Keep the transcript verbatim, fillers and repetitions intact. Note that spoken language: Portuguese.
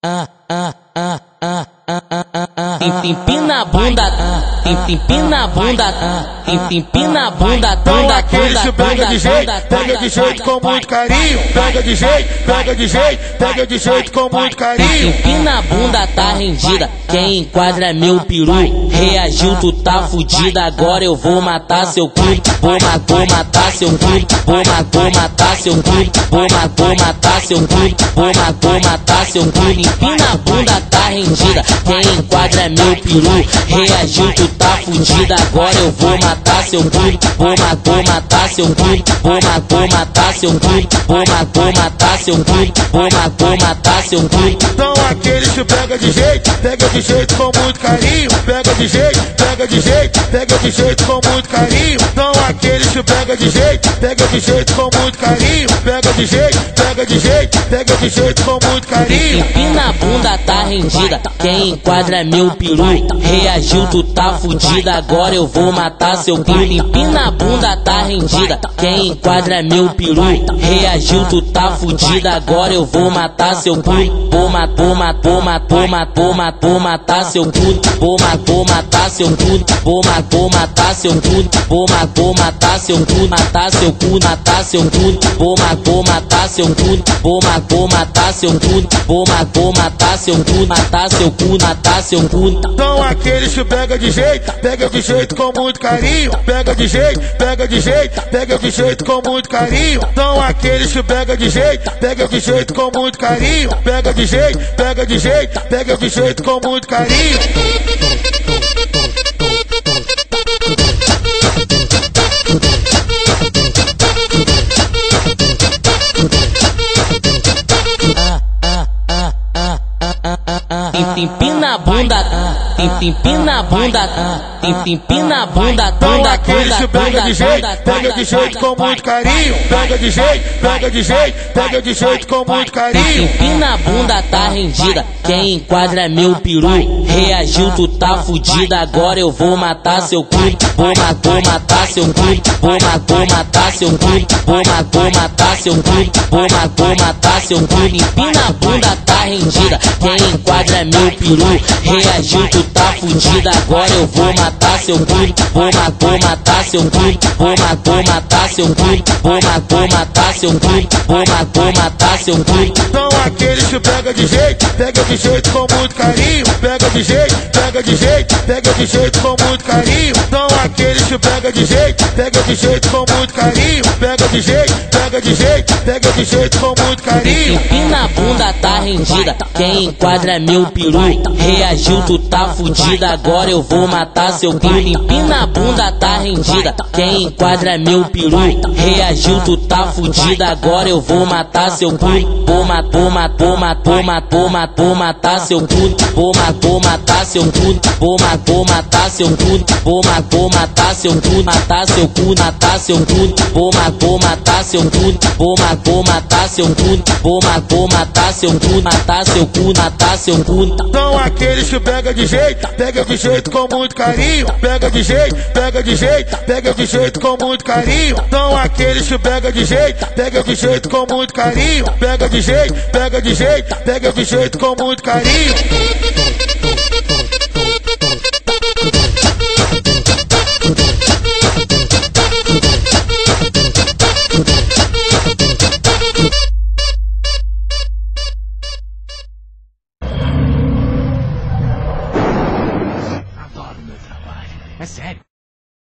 ah, ah, ah, ah, ah, ah, ah, ah. Empina a bunda, empina a bunda, empina a bunda, bunda, Aquele pega de jeito, pega de jeito com muito carinho. Pega de jeito, pega de jeito, pega de jeito com muito carinho. Empina a bunda, tá rendida. Quem enquadra é meu peru. Reagiu, tu tá fudida. Agora eu vou matar seu cu. Vou matar, vou matar seu cu. Vou matar, vou matar seu cu. Vou matar, vou matar seu cu. Vou matar, vou matar seu cu. Empina a bunda, tá rendida. Quem enquadra é meu peru. Reagiu, tu tá fudida. Agora eu vou matar seu cu. Vou matar, vou matar seu cu. Vou matar, vou matar seu cu. Vou matar, vou matar seu cu. Vou matar, vou matar seu cu. Então aquele que pega de jeito, pega de jeito com muito carinho. Pega de jeito, pega de jeito, pega de jeito com muito carinho. Então aquele que pega de jeito, pega de jeito com muito carinho. Pega de jeito, pega de jeito, pega de jeito com muito carinho. Empina a bunda, tá rendida. Quem enquadra é meu peru. Reagiu, tu tá fudida. Agora eu vou matar seu cu. Empina a bunda, tá rendida. Quem enquadra é meu peru. Reagiu, tu tá fudida. Agora eu vou matar seu cu. Vou matar, vou matar, vou matar, vou matar, vou matar, vou matar seu cu. Vou matar, vou matar seu cu. Vou matar, vou matar seu cu. Vou matar, vou matar seu cu. Matar seu cu, matar seu cu. Vou matar, vou matar seu cu. Vou matar, vou matar seu cu. Vou matar, vou matar seu cu. Matar seu cu, matar seu cu. Então aquele que pega de jeito, pega de jeito com muito carinho. Pega de jeito, pega de jeito, pega de jeito com muito carinho. Então aquele que pega de jeito, pega de jeito com muito carinho. Pega de jeito, pega de jeito, pega de jeito com muito carinho. Empina a bunda, empina a bunda, empina a bunda, bunda, aquele que pega de jeito, pega de jeito com muito carinho. Pega de jeito, pega de jeito, pega de jeito com muito carinho. Empina a bunda, tá rendida. Quem enquadra é meu peru. Reagiu, tu tá fudida. Agora eu vou matar seu cu. Vou matar, vou matar seu cu. Vou matar, vou matar seu cu. Vou matar, vou matar seu cu. Vou matar, vou matar seu cu. Empina a bunda, tá rendida. Quem enquadra é meu peru. Reagiu, tu tá fudida. Agora eu vou matar seu cu. Vou matar, vou matar seu cu. Vou matar, vou matar seu cu. Vou matar, vou matar seu cu. Vou matar, vou matar seu cu. Então aquele que pega de jeito, pega de jeito com muito carinho. Pega de jeito, pega de jeito, pega de jeito com muito carinho. Então aquele que pega de jeito, pega de jeito com muito carinho. Pega de jeito, pega de jeito, pega de jeito com muito carinho. Empina a bunda, tá rendida. Quem enquadra é meu peru. Reagiu, tu tá fudida. Agora eu vou matar seu cu. Empina a bunda, tá rendida. Quem enquadra é meu peru. Reagiu, tu tá fudida. Agora eu vou matar seu cu. Vou matar, vou matar, vou matar, vou matar, vou matar, vou matar seu cu. Vou matar, vou matar seu cu. Vou matar, vou matar seu cu. Vou matar, vou matar seu cu. Matar seu cu, matar seu cu. Vou matar, vou matar seu cu. Vou matar, vou matar seu cu. Vou matar, vou matar seu cu. Matar seu cu, matar seu cu. Então aquele que pega de jeito, pega de jeito com muito carinho. Pega de jeito, pega de jeito, pega de jeito com muito carinho. Então aquele que pega de jeito, pega de jeito com muito carinho. Pega de jeito, pega de jeito, pega de jeito com muito carinho. É sério.